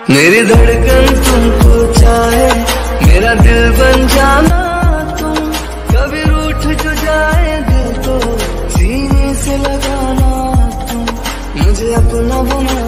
मेरी धड़कन तुमको चाहे, मेरा दिल बन जाना तुम। कभी रूठ जो जाए दिल तो सीने से लगाना तुम। मुझे अपना बना